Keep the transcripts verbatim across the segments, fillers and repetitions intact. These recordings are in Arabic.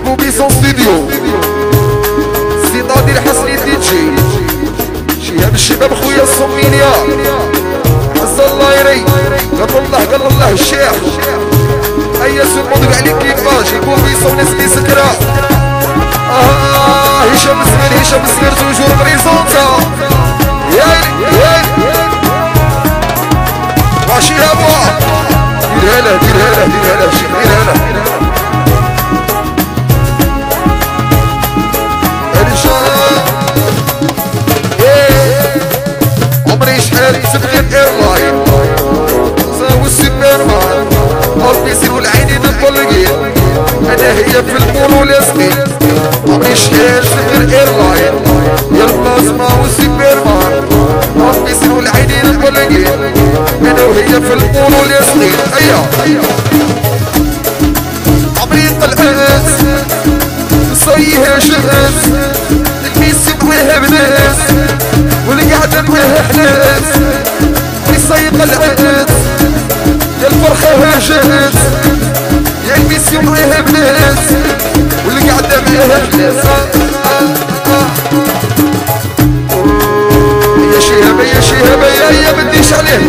بوبيسون ستوديو سي نادر حسني دي جي شهاب الشباب خويا الصمينيا عز الله يري قال الله قال الله الشيخ ايا سلمون عليك كيفاش بوبيسون نسمي سكرة اه هشام السمير هشام السمير توجور بريزونتا ياي ياي ماشي هابا دير هلا دير هلا دير هلا الشيخ دير هلا عمري شحال سبقت ايرلاين ساوي السوبرمان البيسي والعينين مطلقين انا هي في المول والاسمين عمري شحال سبقت ايرلاين يا البلازما والسوبرمان البيسي والعينين مطلقين انا وهي في المول والاسمين ايا عمري طلعت صيها شهت الميسي معاها بنات والقعدة معاها حنات ويصيب العات يا الفرخة هاجات يا الميسي معاها بنات والقعدة معاها حنات يا شهابة يا شهابة يا يا بديش عليه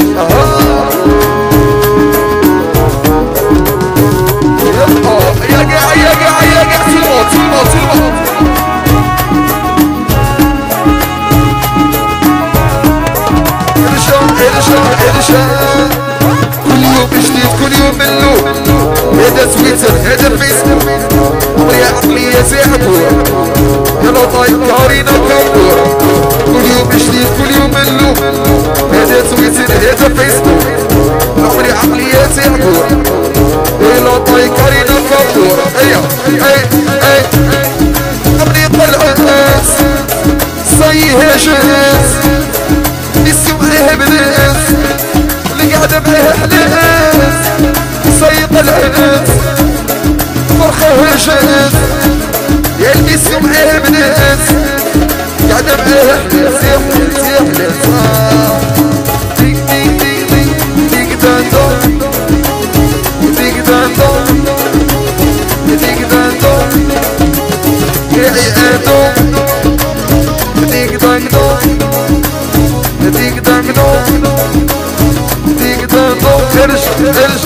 يا قاع يا قاع يا قاع في الموت في الموت في الموت ارجع ارجع كل يوم جديد كل يوم ملو هذا تويتر هذا فيسبوك عمري عقلية زعبور يلا طايب كارينا كابور كل يوم جديد كل يوم ملو هذا تويتر هذا فيسبوك عمري عقلية زعبور يلا طايب كارينا كابور ايا اي اي عمري طلعت صيها جهاز نسي معاها بنات اللي قاعدة معاها حنات صيط العنات فرخة هاجات يا الميسي معاها بنات قاعدة معاها حنات يا حنات يا حنات ديك ديك ديك ديك ديك داندو ديك داندو ديك داندو يا عيادو ديك داندو ديك داندو ديك داندو ارش ارش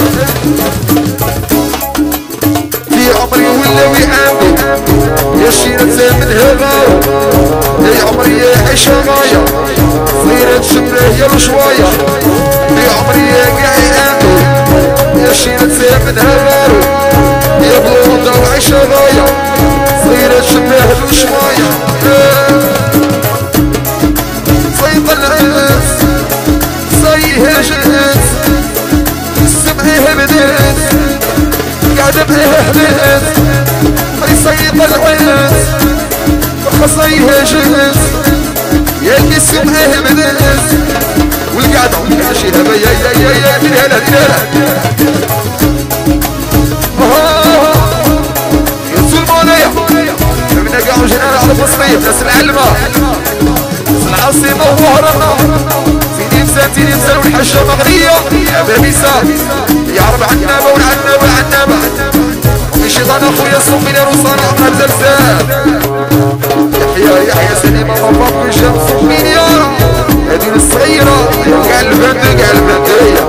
في عمري ولا ويعاندو يا شيرة من هغاو يا عمري يا عيشة غاية صغيرة تشبه يا رشواية في عمري يا قاعي عاندو يا شيرة من هغاو يا بلوطة وعيشة غاية صغيرة تشبه الرشواية صيط العز صيها جهاز سمعيها بنات قاعدة معاها حنات يصيط العز خصيها جهاز يا الميسي معاها بنات والقعدة والقعدة شهابة يا يا يا يا دير هلا دير هلا يا سلمونية منا قاعد جينا على فصلية ناس العلمة العاصمة وهرنا في نمسا في نمسا والحشة مغنية يا بابيسا يا رب عنابة والعنابة عنابة وفي شيطان اخويا صومينا وصانع قبل الزاد يحيى يحيى سليمة مبارك وشام صومينيا هذه الصغيرة قاع البند قاع البندية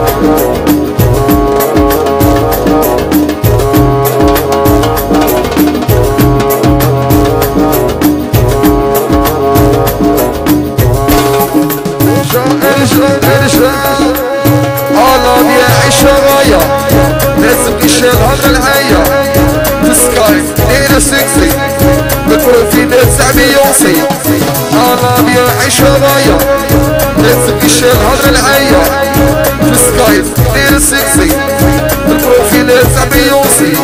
الله يا عيشة غاية لازم يشال هذا العاية في سكاي دينا سكسي بالبروفيل تاع بيونسي الله يا عيشة غاية لازم يشال هذا العاية في سكاي دينا سكسي بالبروفيل تاع بيونسي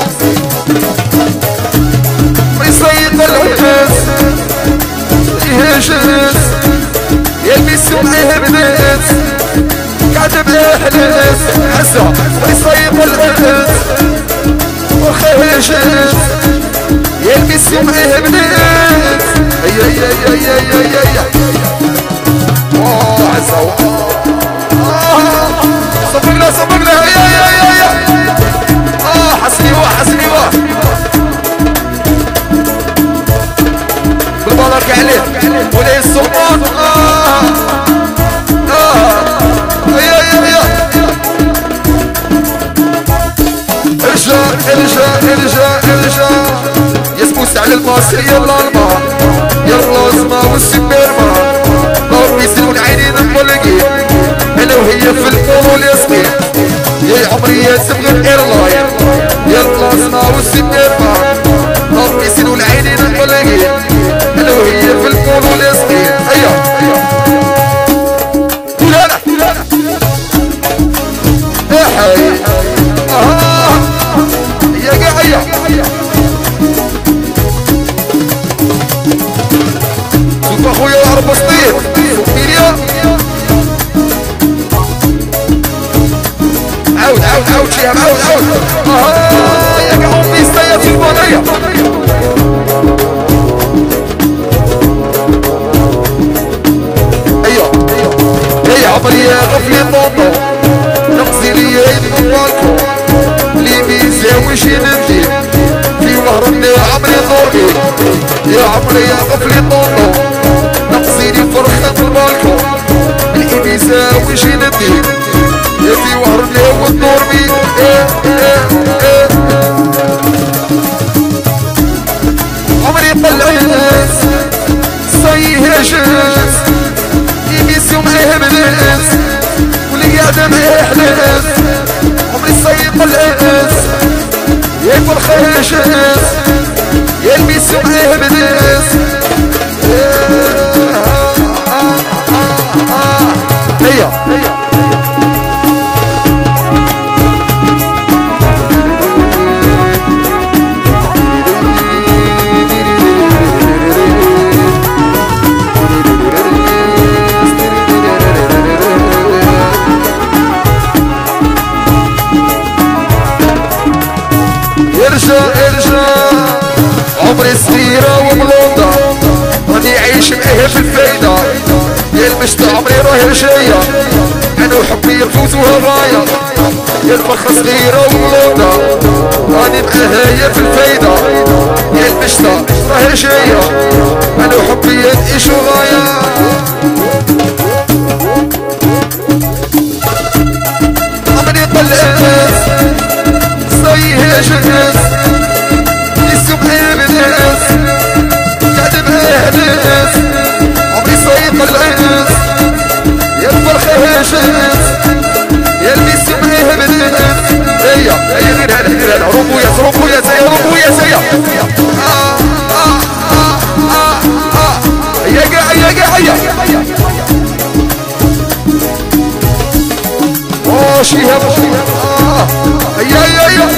ويصيط العكاز يهاجس يا الميسي معاها بنات قاعدة معاها حنات حسا ويصيب العكاز وخاجات يا الميسي معاها بنات هيا هيا هيا هيا هيا اوه حسا صفقنا صفقنا هيا هيا هيا اه حسني واه حسني واه ارجع ارجع يسبوس على الماسي يلا المان يلا اسمع والسوبرمان ربي يسلون عينين مطلقين انا وهي في المول والياسمين يا عمري يا سبغ الايرلاين يلا اسمع والسوبرمان ربي يسلون عينين مطلقين انا وهي في المول والياسمين هيا لا لا يا حي اها يا قاعية شوف اخويا العرب سطير ميريا عاود عاود عاود شيها عاود عاود اها يا قاعد بيستيا في البنية ايوه ايوه يا عمري يا غفلي طوطو نقصي لي يد بالكو لي بيساويش ندي في وهرني عمري ضربي يا عمري يا غفلي طوطو نقصي لي فرخة في البالكو لي بيساويش ندي يا في وهرني والضربي ايه ايه ايه عمري طلعت صيها جاز يبيسيو معاها بناس واللي قاعدة معاها حلاس عمري صيب الأس يا فرخة جاز يا البيسيو معاها بناس هيا ارجع ارجع عمري صغيرة وملوطة راني عايش معاها في الفايدة يا المشتى عمري راهي جاية انا وحبي نفوتوها غاية يا الفرخة صغيرة وملوطة راني معاها يا في الفايدة يا المشتى راهي جاية انا وحبي نعيشو غاية عمري طلعت صيها جناس يسوق بناس قاعد معاه ناس عمري صيب العيناس يا الفرخة جناس يا اللي يسوق معاها بناس هيا هيا غير هلا غير هلا روبو يا روبو يا زيا روبو يا زيا اه اه اه اه اه هيا قاع هيا قاع هيا ماشي يا اه هيا هيا هيا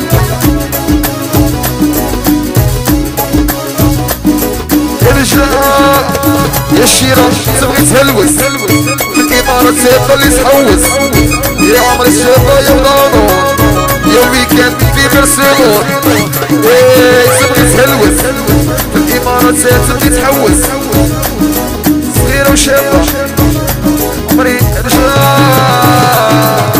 ارجع يا الشيرة تبغي تهلوس في الإمارات سيبقى اللي تحوس يا عمر الشابة يا ولادو يا ويكاند في برسلون ايه تبغي تهلوس في الإمارات تبغي تحوس صغيرة وشابة عمري ارجع